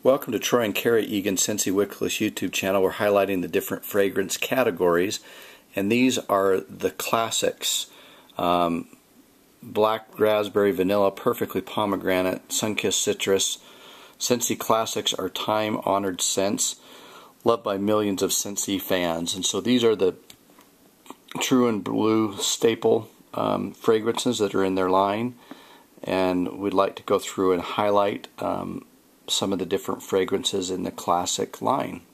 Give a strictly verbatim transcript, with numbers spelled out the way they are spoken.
Welcome to Troy and Kara+Egan Scentsy Wickless YouTube channel. We're highlighting the different fragrance categories, and these are the classics. Um, black raspberry, vanilla, perfectly pomegranate, sun-kissed citrus. Scentsy classics are time-honored scents, loved by millions of Scentsy fans. And so these are the true and blue staple um, fragrances that are in their line, and we'd like to go through and highlight um, some of the different fragrances in the classic line.